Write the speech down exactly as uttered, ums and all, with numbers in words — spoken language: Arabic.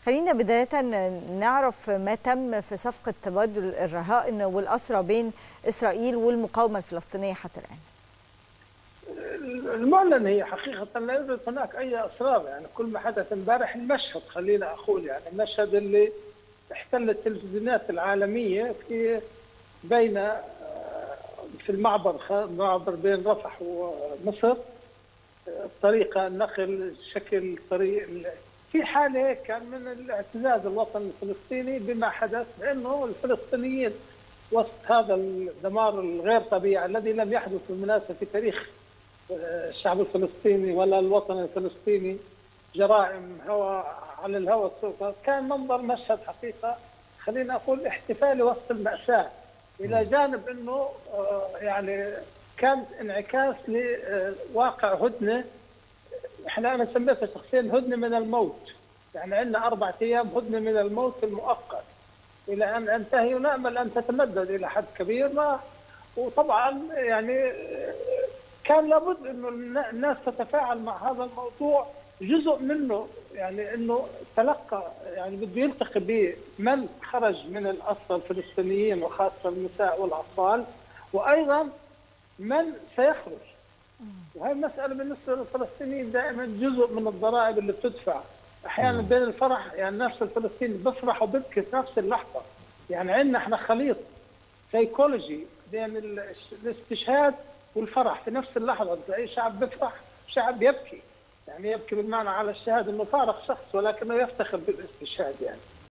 خلينا بداية نعرف ما تم في صفقة تبادل الرهائن والأسرى بين إسرائيل والمقاومة الفلسطينية حتى الآن. المعلن هي حقيقة لا يوجد هناك أي أسرار، يعني كل ما حدث امبارح المشهد، خلينا أقول يعني المشهد اللي احتل التلفزيونات العالمية في بين في المعبر معبر بين رفح ومصر، طريقة النقل شكل طريق في حالة كان من الاعتزاز الوطني الفلسطيني بما حدث، لأنه الفلسطينيين وسط هذا الدمار الغير طبيعي الذي لم يحدث بالمناسبة في تاريخ الشعب الفلسطيني ولا الوطن الفلسطيني، جرائم هوى على الهوى السلطة، كان منظر مشهد حقيقة خلينا أقول احتفالي وسط المأساة، إلى جانب أنه يعني كانت انعكاس لواقع هدنة، احنا أنا سميتها شخصيا هدنة من الموت، يعني عندنا أربع أيام هدنة من الموت المؤقت إلى أن أنتهي، ونأمل أن تتمدد إلى حد كبير. ما وطبعا يعني كان لابد انه الناس تتفاعل مع هذا الموضوع، جزء منه يعني انه تلقى يعني بده يلتقي بمن خرج من الاسرى الفلسطينيين وخاصه النساء والاطفال، وايضا من سيخرج. وهي المساله بالنسبه للفلسطينيين دائما جزء من الضرائب اللي بتدفع، احيانا بين الفرح يعني نفس الفلسطيني بفرح وببكي في نفس اللحظه، يعني عندنا احنا خليط سيكولوجي بين الاستشهاد والفرح في نفس اللحظه، تلاقي شعب بيفرح شعب يبكي، يعني يبكي بالمعنى على الشهاده انه فارق شخص ولكنه يفتخر بالاستشهاد يعني.